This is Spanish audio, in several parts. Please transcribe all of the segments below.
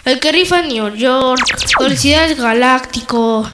El que rifa en New York. Felicidades, Galáctico.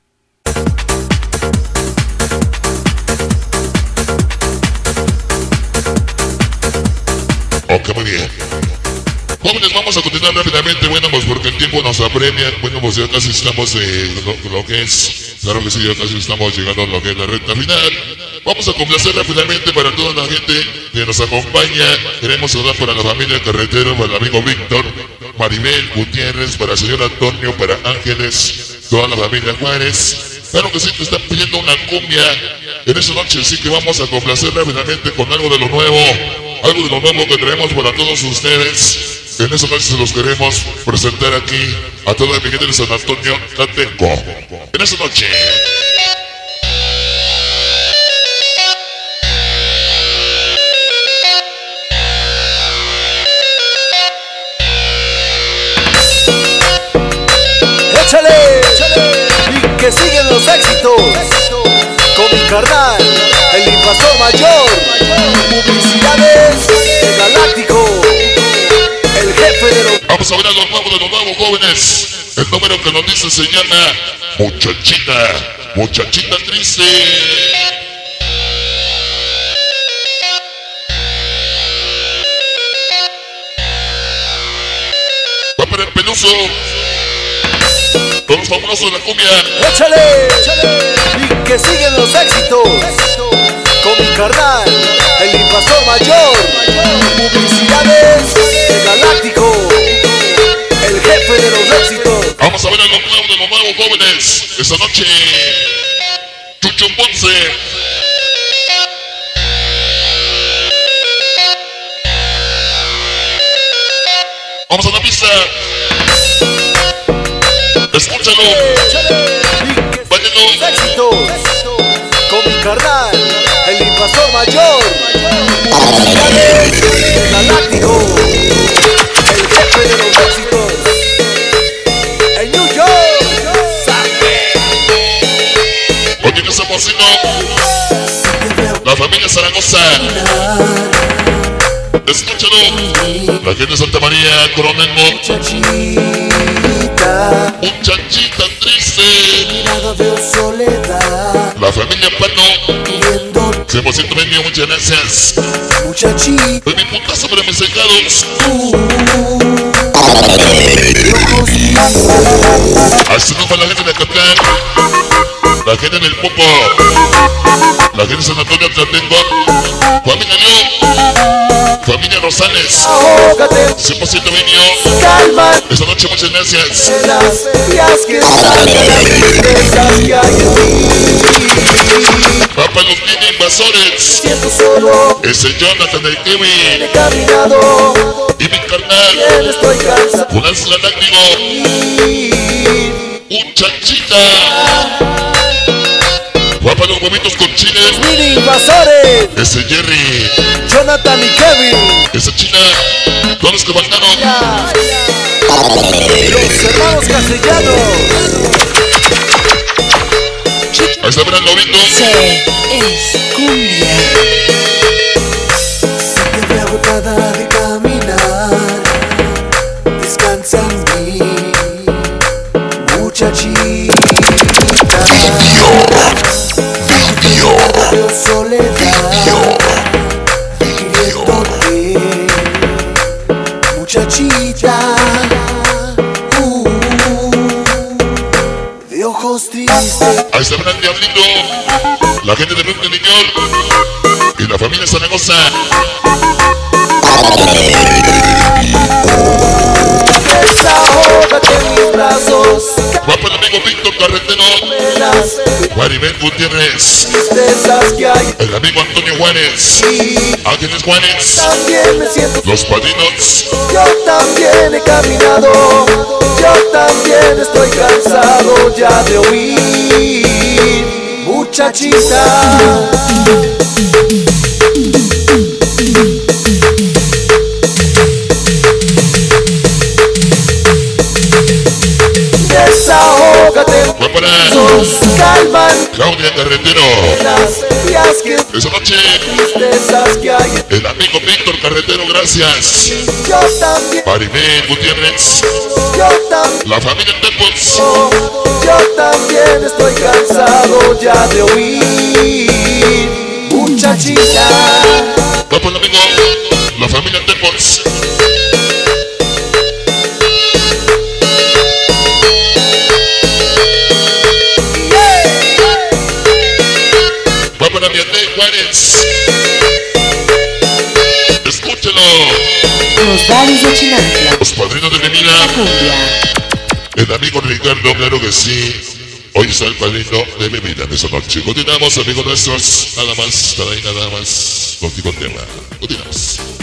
Ok, muy bien. Jóvenes, vamos a continuar rápidamente, bueno, pues porque el tiempo nos apremia. Bueno, pues ya casi estamos lo que es, claro que sí, ya casi estamos llegando a lo que es la recta final. Vamos a complacer rápidamente para toda la gente que nos acompaña. Queremos saludar para la familia Carretero, para el amigo Víctor, Maribel Gutiérrez, para el señor Antonio, para Ángeles, toda la familia Juárez. Claro que sí, te están pidiendo una cumbia en esa noche, así que vamos a complacer rápidamente con algo de lo nuevo que traemos para todos ustedes. En esa noche se los queremos presentar aquí a toda la gente de San Antonio Tatenco. En esa noche. ¡Échale! Y que siguen los éxitos con mi carnal, el invasor mayor. Publicidades de Galáctico, el jefe de los... Vamos a ver a los nuevos jóvenes. El número que nos dice se llama Muchachita Triste. Va para el Peluso. Todos fabulosos de la cumbia. ¡Échale! Y que siguen los éxitos con mi carnal, el invasor mayor. Publicidades de Galáctico, el jefe de los éxitos. Vamos a ver a los nuevos jóvenes. Esta noche, Chucho Ponce. Vamos a la pista. Escúchalo. Báilalo. Éxitos con mi carnal, el invasor mayor. Publicidades de Galáctico, el jefe de los éxitos. En New York, sabe. Oye, que ese bocino. La familia Zaragoza. Escúchalo. La gente de Santa María, Coronel Muchachita Triste. La familia Pano. 100% vendió, muchas gracias. Fue mi putazo para mis secados. Así no para la gente de Acatlán, la gente del Popo, la gente de San Antonio Tlatenco, familia León, familia Rosales, 100% vendió. Esta noche muchas gracias. Papá los tiene invasores. Ese Jonathan el Kevin y mi carnal Judas Galáctico. Muchachita. Papá los huevitos con chile. Mini invasores. Ese Jerry, Jonathan y Kevin. esa China. Todos los que bajaron. Los hermanos Castellanos. Ahí está, verán, lobito. Es cumbia. Te veo agotada de caminar. Descansa en mí, muchachita. Veo soledad, queriéndote, muchachita. De ojos tristes. Ahí está, verán, Diablito. La gente de Brooklyn, New York. Y la familia Zaragoza. Desahógate en mis brazos. Va para el amigo Víctor Carretero. Maribel Gutiérrez. Tristezas que hay. El amigo Antonio Juárez. Ángeles Juárez. También me siento. Los Padrinos. Yo también he caminado. Yo también estoy cansado ya de oír, muchachita. Desahógate, Va para calman Claudia Carretero. las días que Esa noche, tristezas que hay. el amigo Víctor Carretero. Carretero, gracias. Yo también, Marimel Gutiérrez, yo también, la familia Tempos. yo también estoy cansado ya de oír muchachita. Va por el amigo, la familia Tempos. Va para Vianney Juárez. Escúchelo. Los bares de Chinantla. Los padrinos de mi vida. Cumbia. El amigo Ricardo, claro que sí. Hoy está el padrino de mi vida en esa noche. Continuamos, amigos nuestros. Nada más, estar ahí, nada más. Contigo tema. Continuamos.